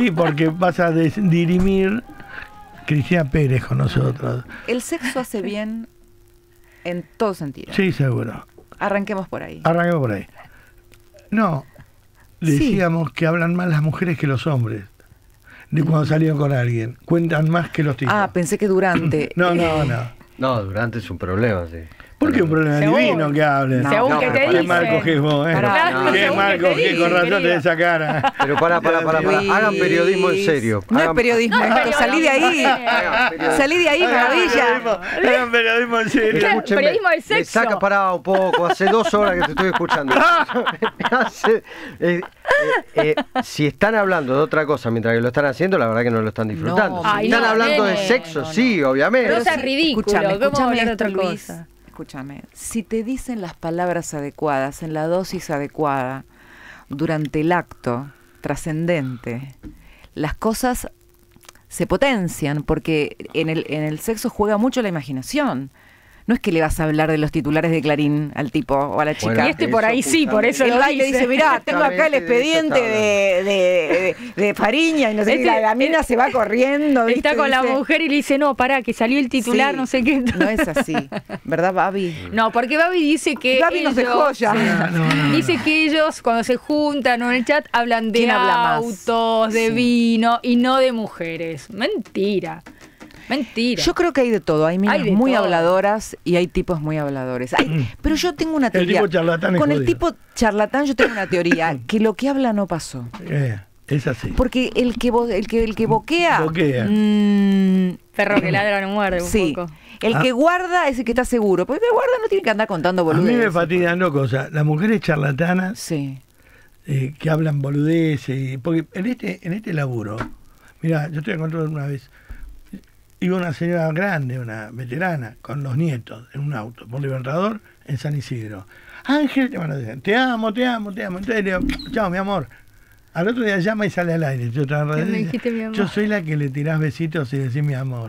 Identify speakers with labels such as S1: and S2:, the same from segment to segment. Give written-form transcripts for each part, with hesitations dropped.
S1: Sí, porque vas a dirimir Cristina Pérez con nosotros.
S2: El sexo hace bien en todo sentido.
S1: Sí, seguro.
S2: Arranquemos por ahí.
S1: Arranquemos por ahí. No, decíamos que hablan más las mujeres que los hombres. De cuando salieron con alguien. Cuentan más que los tipos.
S2: Ah, pensé que durante.
S1: No.
S3: No, durante es un problema, sí.
S1: ¿Por qué un problema divino que hablen?
S4: Según que te
S1: Qué
S4: dicen.
S1: mal cogés vos, ¿eh? Qué
S4: según
S1: mal
S4: que te
S1: cogés, con
S4: dicen,
S1: razón
S4: querido.
S1: de esa cara.
S3: Pero para. Hagan periodismo en serio.
S2: No es periodismo,
S4: No es
S2: esto, salí de ahí. Salí de ahí, maravilla.
S1: Hagan periodismo en serio.
S4: Claro, periodismo del
S3: Me
S4: sexo.
S3: saca parado un poco, hace 2 horas que te estoy escuchando. Si están hablando de otra cosa mientras que lo están haciendo, la verdad que no lo están disfrutando.
S2: No,
S3: si
S4: ay,
S3: están
S4: no,
S3: hablando de
S4: nene,
S3: sexo, sí, obviamente.
S4: Pero es ridículo. ¿Cómo
S2: Escúchame
S4: hablar de
S2: esto,
S4: otra
S2: Luis.
S4: cosa?
S2: Escúchame. Si te dicen las palabras adecuadas, en la dosis adecuada, durante el acto trascendente, las cosas se potencian, porque en el sexo juega mucho la imaginación. No es que le vas a hablar de los titulares de Clarín al tipo o a la chica.
S3: Bueno,
S4: Y este por ahí sí, por eso
S2: El
S4: lo
S2: baile
S4: dice.
S2: dice, mirá, tengo acá el expediente de Fariña y no sé qué, la mina se va corriendo. ¿viste?
S4: Está con la
S2: Dice,
S4: mujer y le dice, no, pará, que salió el titular,
S2: sí,
S4: no sé qué.
S2: No es así, ¿verdad, Babi?
S4: No, porque Babi dice que
S2: Babi nos dejó ya.
S1: No.
S4: Dice que ellos cuando se juntan o en el chat hablan de
S2: ¿Quién habla más?
S4: autos, de
S2: Sí.
S4: vino y no de mujeres. Mentira.
S2: Yo creo que hay de todo. Hay minas
S4: Hay de
S2: muy
S4: todo.
S2: habladoras y hay tipos muy habladores. Pero yo tengo una
S1: El
S2: teoría.
S1: tipo charlatán es
S2: Con el
S1: jodido.
S2: tipo charlatán yo tengo una teoría, que lo que habla no pasó.
S1: Es así.
S2: Porque el que boquea.
S1: Boquea.
S4: Perro que ladra no muerde un
S2: Sí.
S4: poco.
S2: El que guarda es el que está seguro. Porque el que guarda no tiene que andar contando
S1: A mí
S2: boludeces.
S1: me fatigan dos cosas. Las mujeres charlatanas
S2: Sí.
S1: que hablan boludeces. Porque en este laburo, mira, yo te voy a contar una vez. Iba una señora grande, una veterana, con los nietos en un auto, por Libertador, en San Isidro. Ángel, te amo. Entonces le digo, chao, mi amor. Al otro día llama y sale al aire. Yo,
S4: Me dijiste mi amor.
S1: yo soy la que le tirás besitos y decís mi amor.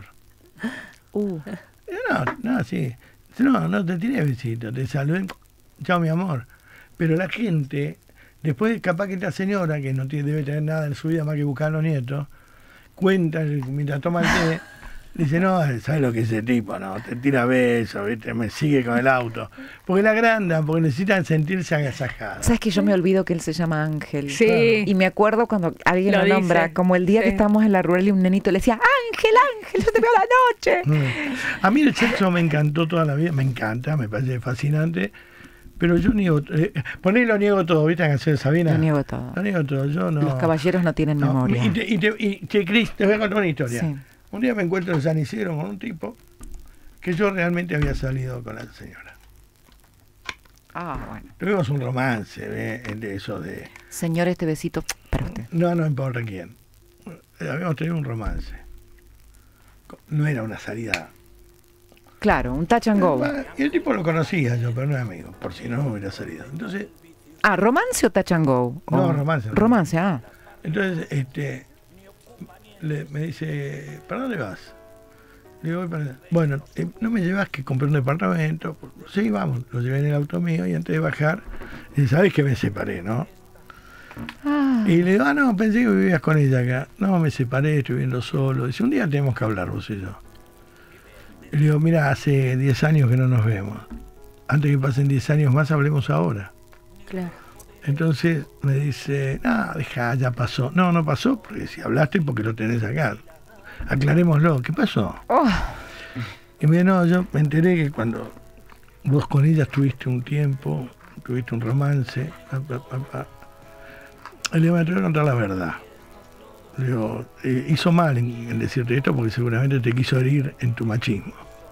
S1: No, sí. No te tiré besitos, te saludé, chao, mi amor. Pero la gente, después capaz que esta señora, que no debe tener nada en su vida más que buscar a los nietos, cuenta, mientras toma el té, dice, no, ¿sabes lo que es ese tipo? No, te tira besos, ¿viste? Me sigue con el auto. Porque la agrandan, porque necesitan sentirse agasajadas.
S2: ¿Sabes que yo me olvido que él se llama Ángel?
S4: Sí.
S2: Y me acuerdo cuando alguien
S4: Lo
S2: lo nombra,
S4: dice.
S2: como el día que
S4: Sí.
S2: estábamos en la rural y un nenito le decía, Ángel, yo te veo a la noche.
S1: A mí el sexo me encantó toda la vida, me encanta, me parece fascinante, pero yo niego, lo niego todo, ¿viste la canción de Sabina?
S2: Lo niego todo.
S1: Lo niego todo, yo no.
S2: Los caballeros no tienen
S1: no.
S2: memoria.
S1: Cris, te voy a contar una historia.
S2: Sí.
S1: Un día me encuentro en San Isidro con un tipo que yo realmente había salido con la señora.
S2: Ah, bueno.
S1: Tuvimos un romance de eso de...
S2: Señor, este besito para usted.
S1: No importa quién. Habíamos tenido un romance. No era una salida.
S2: Claro, un touch and go.
S1: Y el tipo lo conocía yo, pero no era amigo, por si no hubiera salido. Entonces,
S2: Ah, ¿romance o touch and go?
S1: No,
S2: O-
S1: romance.
S2: Romance, ah.
S1: entonces me dice, ¿para dónde vas? Le digo, voy para allá. Bueno, ¿no me llevas que compré un departamento? Sí, vamos, lo llevé en el auto mío y antes de bajar, dice, ¿sabés que me separé, no? Y le digo, no, pensé que vivías con ella acá. No, me separé, estoy viviendo solo. Dice, un día tenemos que hablar vos y yo. Y le digo, mira, hace 10 años que no nos vemos. Antes que pasen 10 años más, hablemos ahora.
S4: Claro.
S1: Entonces me dice, no, deja, ya pasó. No, no pasó, porque si hablaste, porque lo tenés acá. Aclarémoslo, ¿qué pasó?
S2: Oh,
S1: Y me dice, no, yo me enteré que cuando vos con ella estuviste un tiempo, tuviste un romance, Le digo, me tengo que contar la verdad. Le digo, hizo mal en decirte esto porque seguramente te quiso herir en tu machismo.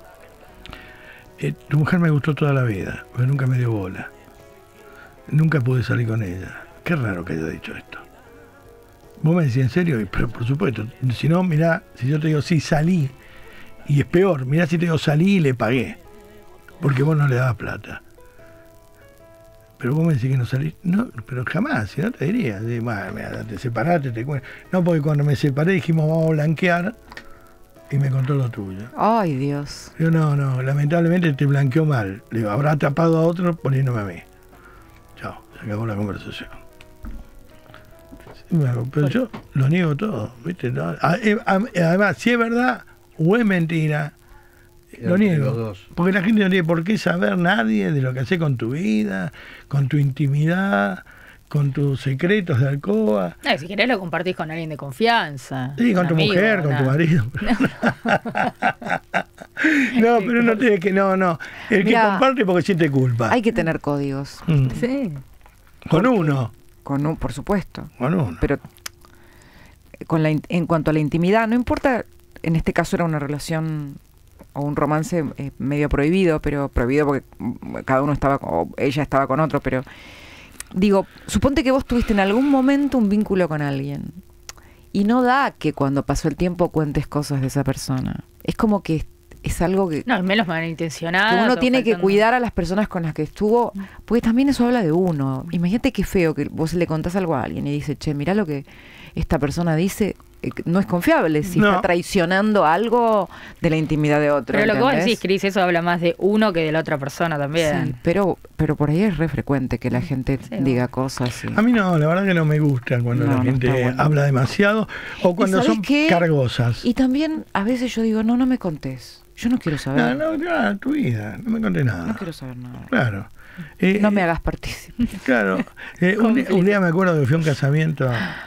S1: Tu mujer me gustó toda la vida, pero nunca me dio bola. Nunca pude salir con ella. Qué raro que haya dicho esto. Vos me decís, ¿en serio? Pero por supuesto, si no, mirá, si yo te digo, sí, salí, y es peor, mirá si te digo, salí y le pagué, porque vos no le dabas plata. Pero vos me decís que no salís, no, pero jamás, si no te diría, mira, te separaste, te cuento. No, porque cuando me separé dijimos, vamos a blanquear, y me contó lo tuyo.
S2: ay, Dios.
S1: Yo, no, lamentablemente te blanqueó mal. Le digo, habrá tapado a otro poniéndome a mí. Chao, se acabó la conversación. Bueno, pero yo lo niego todo, ¿viste? No, además, si es verdad o es mentira, lo
S3: Entre los
S1: niego.
S3: dos.
S1: Porque la gente no tiene por qué saber nadie de lo que haces con tu vida, con tu intimidad, con tus secretos de alcoba.
S4: No, si querés lo compartís con alguien de confianza.
S1: Sí, con
S4: un
S1: tu
S4: amigo,
S1: mujer, con tu
S4: nada.
S1: marido. No, pero no tiene que, no. El
S2: Mirá,
S1: que comparte porque siente culpa.
S2: Hay que tener códigos.
S1: Mm.
S4: Sí.
S1: Con uno.
S2: Por supuesto.
S1: Con uno.
S2: Pero en cuanto a la intimidad, no importa, en este caso era una relación o un romance medio prohibido, pero prohibido porque cada uno estaba, o ella estaba con otro, pero digo, suponte que vos tuviste en algún momento un vínculo con alguien y no da que cuando pasó el tiempo cuentes cosas de esa persona. Es como que es algo que,
S4: No, al menos malintencionado.
S2: que uno tiene que cuidar a las personas con las que estuvo, porque también eso habla de uno. Imagínate qué feo que vos le contás algo a alguien y dice, che, mirá lo que esta persona dice, no es confiable si
S1: No.
S2: está traicionando algo de la intimidad de otro.
S4: Pero lo que vos
S2: ¿entendés?
S4: decís, Cris, eso habla más de uno que de la otra persona también.
S2: Sí, pero por ahí es re frecuente que la gente
S4: Sí,
S2: diga cosas.
S1: A mí no, la verdad que no me gusta cuando
S2: No,
S1: la
S2: no
S1: gente
S2: está bueno.
S1: habla demasiado o cuando
S2: ¿sabés
S1: son
S2: qué?
S1: cargosas.
S2: Y también a veces yo digo, no me contés. Yo no quiero saber.
S1: No, tu vida, no me conté nada.
S2: No quiero saber nada.
S1: Claro.
S2: No me hagas partícipe.
S1: Claro. Un día me acuerdo que fui a un casamiento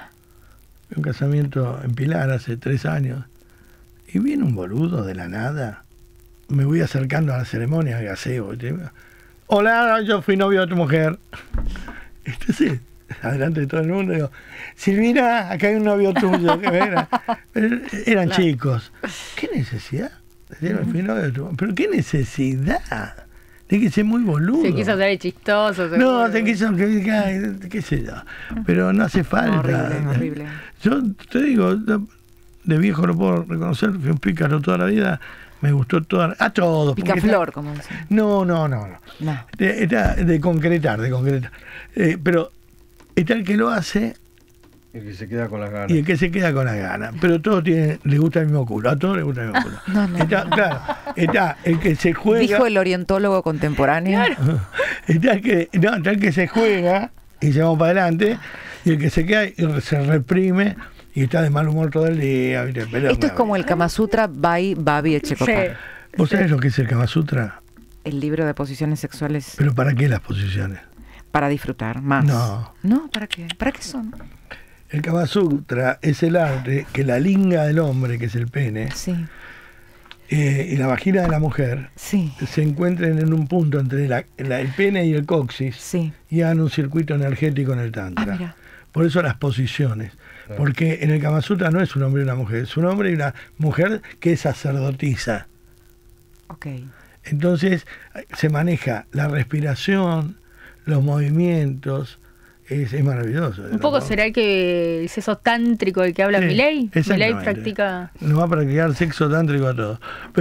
S1: en Pilar hace 3 años y viene un boludo de la nada. Me voy acercando a la ceremonia, gaseo. Hola, yo fui novio de tu mujer. Entonces, adelante de todo el mundo, digo, Silvina, acá hay un novio tuyo. Eran chicos. ¿Qué necesidad? Fui novio de tu mujer. Pero qué necesidad. Tiene que ser muy boludo.
S4: Se quiso hacer el chistoso.
S1: No,
S4: seguro.
S1: se quiso, qué sé yo. Pero no hace falta.
S2: Horrible, horrible.
S1: Yo te digo, de viejo lo puedo reconocer, fui un pícaro toda la vida, me gustó a todos. porque
S2: Picaflor, como dicen.
S1: No.
S2: No.
S1: De concretar. Pero está el que lo hace
S3: El que se queda con las ganas.
S1: y el que se queda con las ganas. Pero todos le gusta el mismo culo, a todos les gusta el mismo culo.
S2: No.
S1: Claro, está el que se juega.
S2: Dijo el orientólogo contemporáneo.
S1: Está el que se juega y se va para adelante, y el que se queda y se reprime y está de mal humor todo el día. ¿Viste? Pero
S2: Esto es como el Kama Sutra by Babi Echecopar.
S4: Sí.
S1: ¿Vos sabés lo que es el Kama Sutra?
S2: El libro de posiciones sexuales
S1: ¿Pero para qué las posiciones?
S2: para disfrutar más.
S1: No.
S2: ¿No? ¿Para qué? ¿Para qué son?
S1: El Kama Sutra es el arte que la linga del hombre, que es el pene,
S2: Sí,
S1: y la vagina de la mujer
S2: sí,
S1: se encuentren en un punto entre el pene y el coxis
S2: sí.
S1: y hagan un circuito energético en el
S2: Ah,
S1: tantra.
S2: mira.
S1: Por eso las posiciones.
S3: Claro.
S1: Porque en el Kama Sutra no es un hombre y una mujer, es un hombre y una mujer que es sacerdotisa.
S2: Ok.
S1: Entonces se maneja la respiración, los movimientos, es maravilloso.
S4: Un poco será el sexo tántrico del que habla
S1: Sí,
S4: Milei. Milei
S1: exactamente.
S4: practica.
S1: Nos va a practicar sexo tántrico a todos.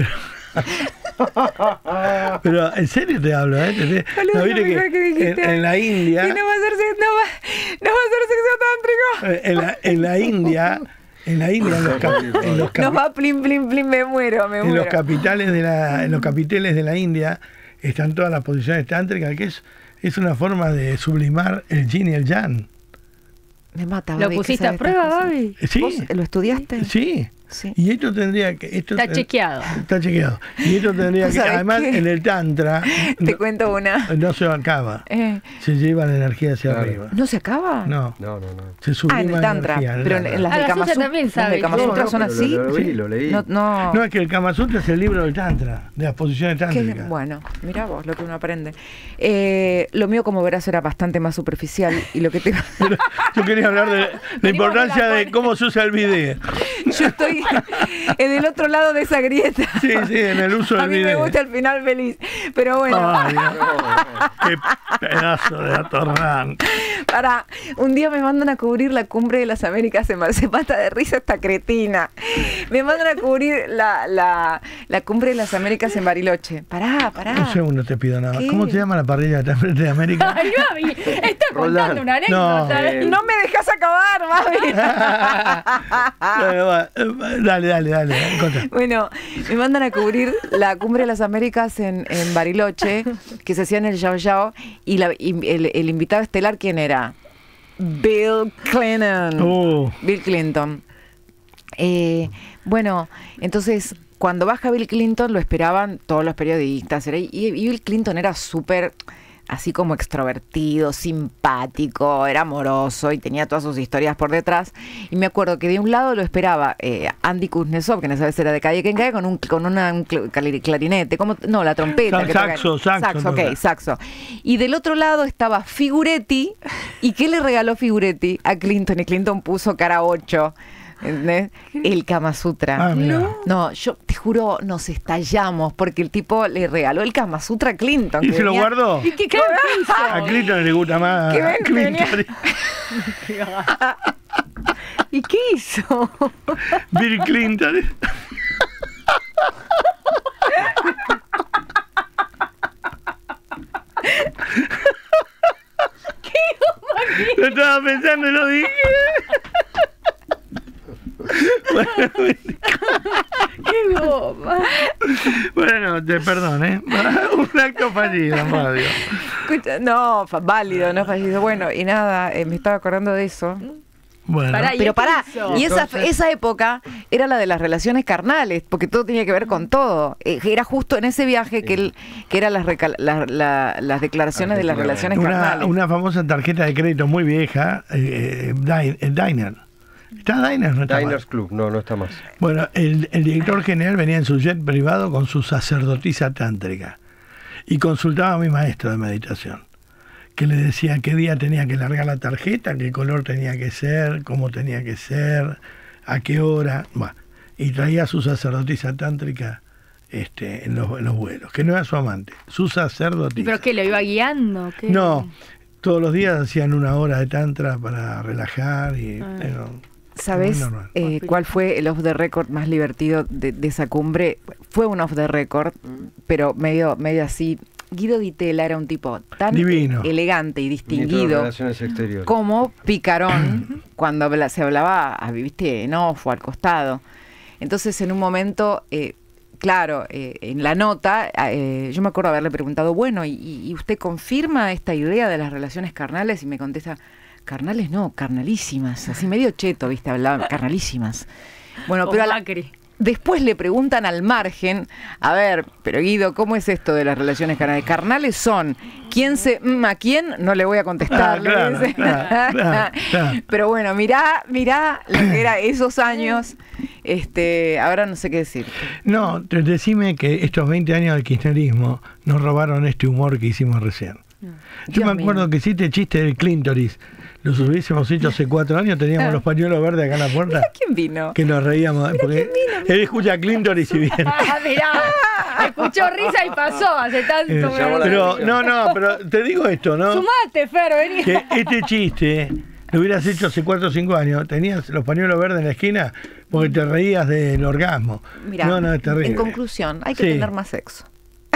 S1: Pero en serio te hablo, ¿eh?
S2: Boludo,
S1: ¿No viste
S2: lo mejor que dijiste.
S1: en la India,
S2: Y no va a ser sexo tántrico.
S1: en la India, en los
S2: Nos va plin, plin, plin, me muero.
S1: en los capitales en los capiteles de la India están todas las posiciones tántricas, que es una forma de sublimar el yin y el yang.
S2: Me mata,
S4: ¿Lo
S2: Babi, ¿qué
S4: pusiste a
S2: sabes
S4: prueba,
S2: estas cosas?
S4: Babi?
S1: Sí.
S2: ¿Vos lo estudiaste?
S1: Sí.
S2: Sí.
S1: Y esto tendría que...
S4: Está chequeado.
S1: Está chequeado. Y esto tendría que...
S2: ¿Sabés
S1: Además,
S2: qué?
S1: en el tantra
S2: Te cuento una.
S1: no se acaba. Se lleva la energía hacia
S3: Claro.
S1: arriba.
S2: ¿No se acaba?
S1: No.
S3: No.
S1: Se sublima
S2: En el tantra.
S1: energía.
S2: Pero en las
S4: Ah,
S2: del
S4: la
S2: Kama
S4: suya
S2: Sutra
S4: también
S2: las
S4: sabe.
S2: del Kama
S4: No,
S2: Sutra son
S3: pero
S2: así.
S3: Lo leí.
S2: No.
S1: No, es que el Kama Sutra es el libro del tantra, de las posiciones
S2: Que,
S1: tántricas.
S2: bueno, mira vos lo que uno aprende. Lo mío, como verás, era bastante más superficial y lo que te...
S1: Pero yo quería hablar de la
S4: Venimos
S1: importancia
S4: de la
S1: de cómo se usa el video.
S2: Yo estoy en el otro lado de esa grieta.
S1: Sí, en el uso
S2: A
S1: del
S2: mí me
S1: video.
S2: gusta el final feliz. Pero bueno,
S1: Ay, qué pedazo de atorrán.
S2: para un día me mandan a cubrir la Cumbre de las Américas en se mata de risa esta cretina. Me mandan a cubrir la Cumbre de las Américas en Bariloche. Pará.
S1: Un segundo te pido nada más.
S2: ¿Qué?
S1: ¿Cómo se llama la parrilla de América?
S4: Ay, Babi, está
S3: Roldán.
S4: contando una anécdota.
S2: No me dejas acabar, Babi.
S1: Bueno, dale, contá.
S2: Bueno, me mandan a cubrir la Cumbre de las Américas en Bariloche, que se hacía en el Yao Yao, y el invitado estelar, ¿quién era? Bill Clinton. Bill Clinton. Bueno, entonces, cuando baja Bill Clinton, lo esperaban todos los periodistas. Y Bill Clinton era súper, así como extrovertido, simpático, era amoroso y tenía todas sus historias por detrás. Y me acuerdo que de un lado lo esperaba Andy Kuznetsov, que en esa vez era de Calle Quien Cae, con un clarinete, no, la trompeta. Saxo. Y del otro lado estaba Figuretti. ¿Y qué le regaló Figuretti a Clinton? Y Clinton puso cara 8. ¿Entendés? El Kama Sutra. No, yo te juro, nos estallamos porque el tipo le regaló el Kama Sutra a Clinton.
S1: ¿Y se lo guardó?
S4: ¿Y qué hizo?
S1: A Clinton le gusta más a Clinton.
S4: ¿Y qué hizo?
S1: Bill Clinton. Lo estaba pensando y lo dije.
S4: ¡Qué goma!
S1: Bueno, perdón, un acto fallido en radio.
S2: Escucha, no, válido, no fallido. Bueno, y nada, me estaba acordando de eso.
S1: Bueno.
S2: Pero pará, y
S1: Entonces,
S2: esa época era la de las relaciones carnales, porque todo tenía que ver con todo. Era justo en ese viaje que eran las declaraciones de las relaciones carnales.
S1: Una famosa tarjeta de crédito muy vieja, Diner. ¿Está Diner? No está
S3: Diners
S1: más.
S3: Club, no está más.
S1: Bueno, el director general venía en su jet privado con su sacerdotisa tántrica y consultaba a mi maestro de meditación, que le decía qué día tenía que largar la tarjeta, qué color tenía que ser, cómo tenía que ser, a qué hora. Bueno, y traía a su sacerdotisa tántrica en los vuelos, que no era su amante, su sacerdotisa.
S4: ¿Pero qué, lo iba guiando? ¿Qué?
S1: No, todos los días hacían una hora de tantra para relajar y...
S2: ¿Sabes cuál fue el off the record más divertido de esa cumbre? Fue un off the record, pero medio así. Guido Di Tella era un tipo tan
S1: divino,
S2: elegante y
S3: Ministro de
S2: distinguido
S3: Relaciones Exteriores.
S2: como picarón cuando se hablaba, viste, en off o al costado. Entonces, en un momento, claro, en la nota, yo me acuerdo haberle preguntado, bueno, ¿y usted confirma esta idea de las relaciones carnales? Y me contesta, carnales no, carnalísimas, así medio cheto, viste, hablaba, carnalísimas. Bueno, pero después le preguntan al margen, a ver, pero Guido, ¿cómo es esto de las relaciones carnales? Carnales son, ¿quién se a quién? No le voy a contestar.
S1: Claro.
S2: Pero bueno, mirá lo que era esos años, ahora no sé qué decir.
S1: No, decime que estos 20 años del kirchnerismo nos robaron este humor que hicimos recién. Yo
S2: Dios
S1: me acuerdo
S2: mío.
S1: que hiciste el chiste del clíntoris. Los hubiésemos hecho hace 4 años, teníamos los pañuelos verdes acá en la puerta.
S2: ¿Quién vino?
S1: Que nos reíamos. Porque él escucha clíntoris y viene.
S4: Ah, mirá, escuchó risa y pasó hace tanto.
S1: Pero pero te digo esto, ¿no?
S4: Sumate, Fer, vení.
S1: Que este chiste lo hubieras hecho hace 4 o 5 años. Tenías los pañuelos verdes en la esquina porque te reías del orgasmo.
S2: Mirá,
S1: no, es terrible.
S2: en conclusión, hay que
S1: Sí.
S2: tener más sexo.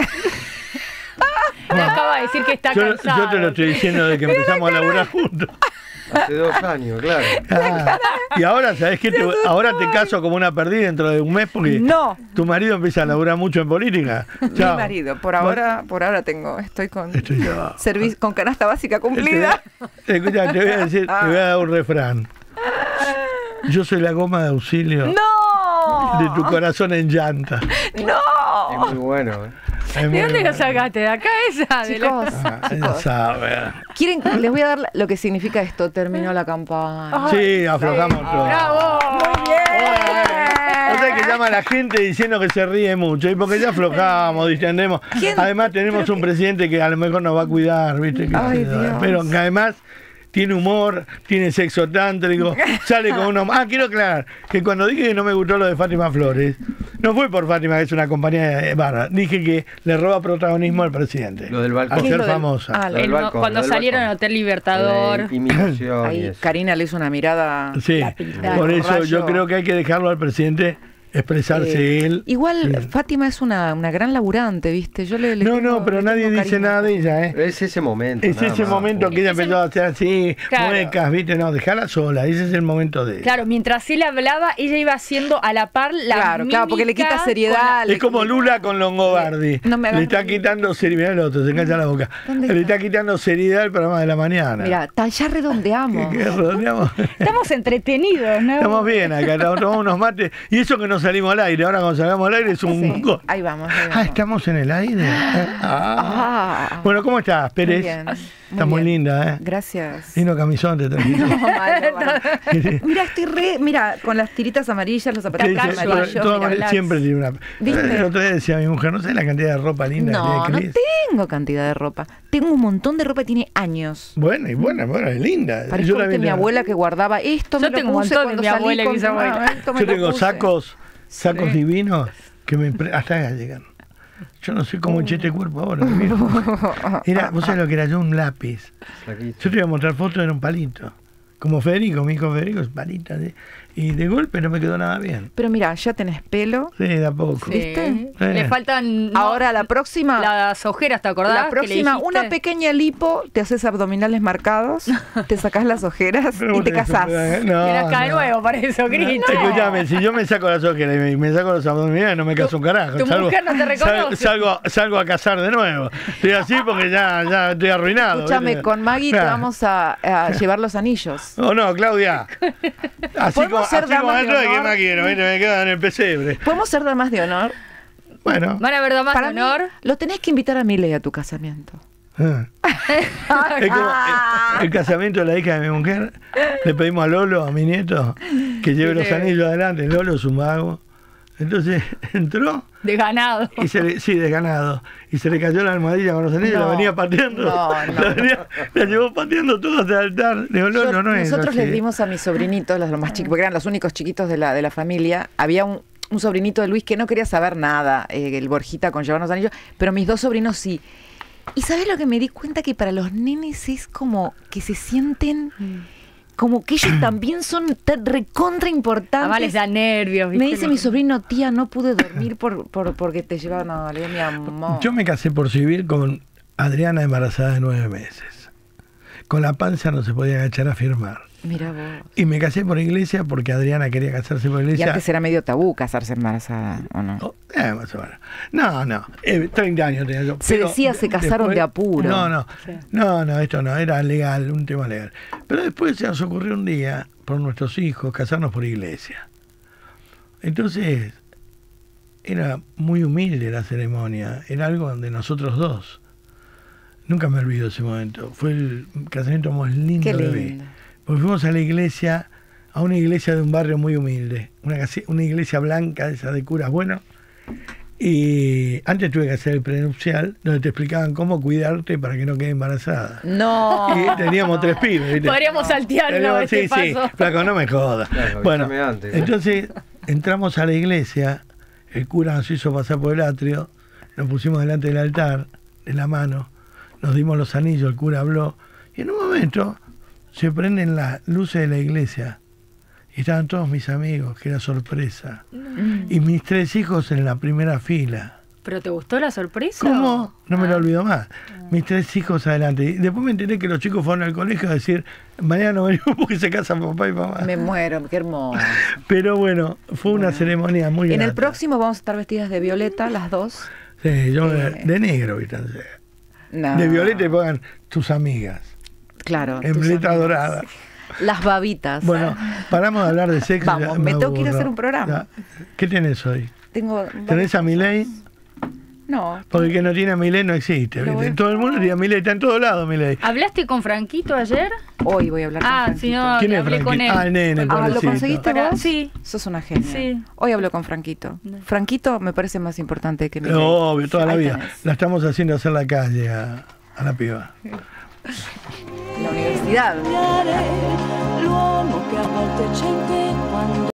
S4: Le acaba de decir que está cansado.
S1: Yo te lo estoy diciendo de que empezamos a laburar juntos.
S3: Hace 2 años, claro.
S1: Y ahora, ¿sabes qué? Ahora te caso como una perdida dentro de un mes porque
S2: No.
S1: tu marido empieza a laburar mucho en política. Chao.
S2: Mi marido, por ahora estoy con
S1: Estoy
S2: con canasta básica cumplida.
S1: Escucha, te voy a decir, te voy a dar un refrán. Yo soy la goma de auxilio
S2: ¡No!
S1: de tu corazón en llanta.
S2: ¡No!
S3: Es muy bueno,
S1: Es muy
S4: ¿De dónde lo
S1: bueno.
S4: sacaste? ¿De acá esa? De la-
S2: Chicos,
S1: Ya sabe.
S2: ¿quieren? Les voy a dar lo que significa esto. Terminó la campaña.
S1: Sí, aflojamos todo.
S4: ¡Bravo!
S2: Muy bien.
S1: O sea que llama a la gente diciendo que se ríe mucho, y porque ya aflojamos, distendemos.
S2: ¿Quién?
S1: Además tenemos un presidente que a lo mejor nos va a cuidar, ¿viste?
S2: Ay, Dios.
S1: Pero que además tiene humor, tiene sexo tántrico, sale con uno... quiero aclarar que cuando dije que no me gustó lo de Fátima Flores, no fue por Fátima, que es una compañía barra, dije que le roba protagonismo al presidente.
S3: Lo del balcón.
S1: Al
S2: ¿Qué es
S1: ser
S2: lo del-
S1: famosa.
S2: Ah,
S3: Lo del balcón,
S4: Cuando
S3: lo del
S4: salieron
S3: balcón.
S4: al Hotel Libertador.
S3: Imitación y
S2: Ahí
S3: eso.
S2: Karina le hizo una mirada.
S1: Sí,
S4: La pintada.
S1: por eso
S2: Rayo.
S1: yo creo que hay que dejarlo al presidente expresarse él.
S2: Igual
S1: Sí.
S2: Fátima es una gran laburante, ¿viste? Yo le
S1: No,
S2: tengo-
S1: pero
S2: le
S1: nadie
S2: tengo
S1: dice
S2: cariño.
S1: nada de ella, ¿eh?
S3: Es ese momento.
S1: Es
S3: nada
S1: ese
S3: más,
S1: momento
S3: punto.
S1: que ella
S4: Es el-
S1: empezó a hacer así,
S4: Claro.
S1: muecas, ¿viste? No, dejala sola, ese es el momento de ella.
S4: Claro, mientras él hablaba, ella iba haciendo a la par la
S2: Claro, porque le quita
S4: mímica
S2: seriedad.
S1: Es como Lula con Longobardi.
S2: No me hagas
S1: le está
S2: reír.
S1: quitando seriedad. Mirá el otro, se calla la boca.
S2: ¿Dónde
S1: Le
S2: está?
S1: está quitando seriedad al programa de la mañana.
S2: Mira, ya redondeamos.
S1: ¿Qué redondeamos?
S4: Estamos entretenidos, ¿no?
S1: Estamos bien acá, tomamos unos mates. Y eso que no salimos al aire. Ahora cuando salgamos al aire es un
S2: Sí,
S1: gol.
S2: ahí vamos.
S1: Ah, ¿estamos en el aire?
S2: Ah.
S1: Bueno, ¿cómo estás, Pérez?
S2: Muy bien,
S1: Estás muy
S2: bien.
S1: linda, ¿eh?
S2: Gracias.
S1: Lindo camisón te trajiste.
S2: No, mal. Mira, mira, con las tiritas amarillas, los
S1: ¿Qué
S2: zapatos
S1: dice?
S4: casual,
S2: amarillos.
S4: yo,
S1: Todo
S4: mira,
S1: amarillo,
S4: relax.
S1: siempre tiene una.
S2: ¿Viste?
S1: El otro día decía mi mujer, no sé la cantidad de ropa linda
S2: No,
S1: que
S2: no
S1: tiene Cris.
S2: tengo cantidad de ropa. Tengo un montón de ropa, tiene años.
S1: Bueno, es linda.
S2: Parezco que mi
S1: tengo.
S2: abuela que guardaba esto.
S4: Yo
S2: me lo
S4: tengo un
S2: puse
S4: montón de
S2: cuando
S4: mi
S2: salí
S4: abuela y
S2: con-
S4: mis abuelas.
S2: Ah, esto me
S1: Yo
S2: lo
S1: tengo
S2: puse.
S1: sacos
S4: Sí.
S1: divinos que hasta acá llegan. Yo no sé cómo eché este cuerpo ahora. Mira, vos sabés lo que era yo, un lápiz.
S3: Flaquito.
S1: Yo te voy a mostrar fotos, era un palito. Como Federico, mi hijo Federico es palita. Y de golpe no me quedó nada bien.
S2: Pero mira, ya tenés pelo.
S1: Sí, de a poco.
S4: Sí.
S2: ¿Viste?
S4: Le faltan. no,
S2: Ahora la próxima.
S4: las ojeras, ¿te acordás?
S2: La
S4: que le
S2: próxima,
S4: dijiste?
S2: una pequeña lipo, te haces abdominales marcados, te sacás las ojeras
S1: Pero
S2: y
S1: vos
S2: te
S1: tenés
S2: casás.
S1: un-
S4: Tienes acá de
S1: no.
S4: nuevo para eso, Cris. No.
S1: Escuchame, si yo me saco las ojeras y me saco los abdominales, no me caso un carajo.
S4: tu mujer no te reconoce.
S1: Salgo a casar de nuevo. Estoy así porque ya estoy arruinado.
S2: Escúchame,
S1: ¿viste?
S2: con Maggie te
S1: Claro.
S2: vamos a llevar los anillos.
S1: Oh, no, Claudia. Así
S2: ¿Podemos ser
S1: así como
S2: damas de
S1: ando, ¿qué
S2: honor?
S1: más quiero? ¿Viste? Me quedan en el pesebre.
S2: ¿Podemos ser damas de honor?
S1: Bueno.
S4: Van a ver damas de
S2: Para mí,
S4: honor.
S2: lo tenés que invitar a Milei a tu casamiento.
S1: Es como el casamiento de la hija de mi mujer. Le pedimos a Lolo, a mi nieto, que lleve los anillos adelante. Lolo es un mago. Entonces entró
S4: De ganado.
S1: y sí, desganado. Y se le cayó la almohadilla con los anillos,
S2: No,
S1: la venía pateando.
S2: no.
S1: La llevó pateando todo hasta el altar. Le digo, Lolo, no es
S2: Nosotros
S1: así.
S2: les dimos a mis sobrinitos, los más chicos, porque eran los únicos chiquitos de la familia. Había un sobrinito de Luis que no quería saber nada, el Borjita con llevarnos anillos, pero mis dos sobrinos sí. ¿Y sabes lo que me di cuenta? Que para los nenes es como que se sienten como que ellos también son recontra importantes.
S4: Además les da nervios.
S2: Me
S4: ¿viste?
S2: dice mi sobrino, tía, no pude dormir porque te llevaban. No, le digo, mi amor.
S1: Yo me casé por civil con Adriana embarazada de 9 meses. Con la panza no se podía agachar a firmar.
S2: Mira vos.
S1: Y me casé por iglesia porque Adriana quería casarse por
S2: Y
S1: iglesia.
S2: antes era medio tabú casarse embarazada, ¿o no?
S1: Oh, más o menos. No, 30 años tenía yo.
S2: Se
S1: pero
S2: decía, se casaron de apuro.
S1: Sí. No, esto no, era legal, un tema legal. Pero después se nos ocurrió un día, por nuestros hijos, casarnos por iglesia. Entonces, era muy humilde la ceremonia, era algo de nosotros dos. Nunca me olvido ese momento. Fue el casamiento más lindo
S2: Qué
S1: que vi.
S2: lindo.
S1: Porque fuimos a la iglesia, a una iglesia de un barrio muy humilde, una iglesia blanca, esa de curas, bueno. Y antes tuve que hacer el prenupcial, donde te explicaban cómo cuidarte para que no quede embarazada.
S2: No.
S1: Y teníamos 3 pibes, ¿viste?
S4: Podríamos saltearlo
S1: Sí,
S4: este
S1: sí,
S4: paso.
S1: flaco, no me jodas.
S3: Claro,
S1: Bueno,
S3: avísame antes, ¿no?
S1: entonces entramos a la iglesia, el cura nos hizo pasar por el atrio, nos pusimos delante del altar, de la mano, nos dimos los anillos, el cura habló, y en un momento se prenden las luces de la iglesia. Y estaban todos mis amigos, que era sorpresa. Y mis 3 hijos en la primera fila.
S4: ¿Pero te gustó la sorpresa?
S1: ¿Cómo? No me lo
S4: Ah.
S1: olvido más. Mis 3 hijos adelante. Y después me enteré que los chicos fueron al colegio a decir, mañana no venimos porque se casan papá y mamá.
S2: Me muero, qué hermoso.
S1: Pero bueno, fue una ceremonia muy
S2: En
S1: grata.
S2: el próximo vamos a estar vestidas de violeta, las dos.
S1: Sí, yo de negro, ¿viste?
S2: No.
S1: De violeta y pongan tus amigas.
S2: Claro.
S1: En
S2: tus
S1: letra
S2: amigas.
S1: dorada.
S2: Las babitas.
S1: Bueno, paramos de hablar de sexo.
S2: Vamos,
S1: ya
S2: me tengo que ir a
S1: aburro.
S2: hacer un programa.
S1: Ya. ¿Qué tenés hoy?
S2: Tengo.
S1: ¿Tenés a Milei?
S2: No.
S1: Porque el que no tiene a Milei no existe.
S2: Lo
S1: ¿viste?
S2: voy a-
S1: Todo el mundo tiene a Milei, está en todos lados Milei.
S4: ¿Hablaste con Franquito ayer?
S2: Hoy voy a hablar con
S4: Ah,
S2: Franquito.
S4: sí, no,
S1: ¿Quién es
S4: hablé con él.
S1: Franquito? Ah, el nene,
S2: Ah, ¿lo
S1: pobrecito.
S2: conseguiste
S4: Para-
S2: vos?
S4: Sí.
S2: Sos una genia.
S4: Sí.
S2: Hoy hablo con Franquito. Franquito me parece más importante que mi
S1: Obvio, toda la
S2: Ahí
S1: vida.
S2: tenés.
S1: La estamos haciendo hacer la calle a la piba.
S2: La universidad.
S5: L'uomo che a volte c'è in te quando